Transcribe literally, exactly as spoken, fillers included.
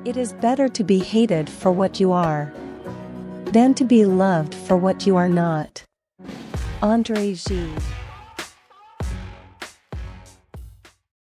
It is better to be hated for what you are than to be loved for what you are not. Gide.